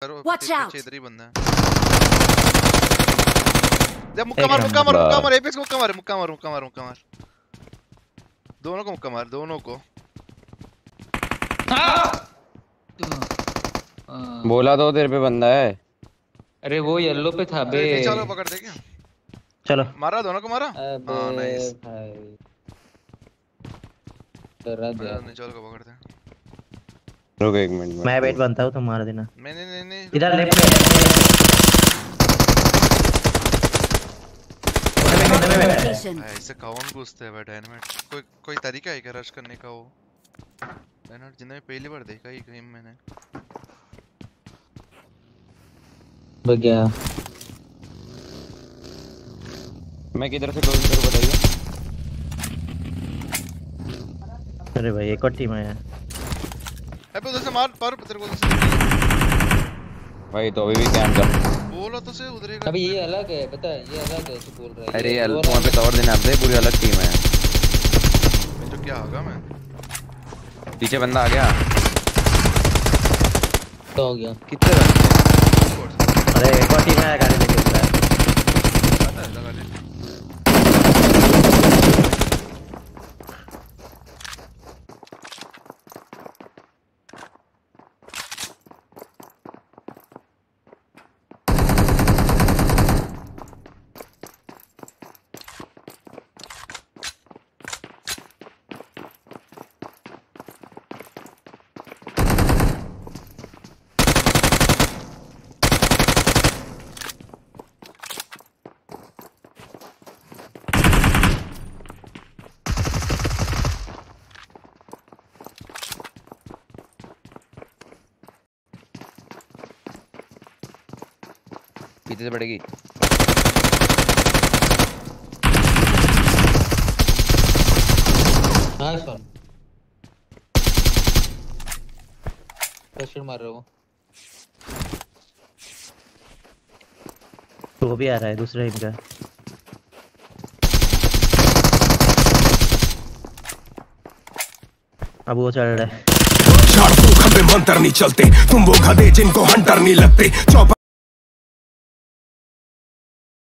करो Watch out! पीछे इधर ही बंदा है। जब मुक्का मार एपेक्स मुक्का मार। दोनों को मुक्का मार, दोनों को। बोला तो तेरे पे बंदा है। अरे वो येलो पे था बे। पीछे वाले को पकड़ दे क्या? चलो मारा दोनों को मारा। हां नाइस भाई डरा दिया। नीचे वाले को पकड़ दे। रुक एक मिनट मैं वेट बनता हूं, तुम मार देना। नहीं इधर लेफ्ट में ऐसे कौन घुसते हैं डायनामाइट? कोई तरीका है क्या रश करने का? वो डायनामाइट जिंदगी में पहली बार देखा ही गेम मैंने। गया मैं किधर से करूं, जरा बताइए। अरे भाई एक और टीम है यार। अबे उधर से मार पर तेरे को उधर से भाई तो अभी भी कैंप कर बोला तो से उधर ही। अभी ये अलग है, पता है ये अलग है, तू बोल रहा है। अरे वहां पे कवर देने आते हैं, पूरी अलग टीम है। मैं तो क्या होगा मैं पीछे बंदा आ गया। तो हो गया कितने बंदे? अरे एक और टीम है, गाड़ी लेके उतरा है। लगा ले। पीछे से पड़ेगी। Nice one. प्रेशर मार रहा हूं। तो वो भी आ रहा है दूसरा टीम का। अब वो चल रहा है। झाड़ फूक हम पे मंतर नहीं चलते, तुम वो गधे जिनको हंटर नहीं लगते। चौपर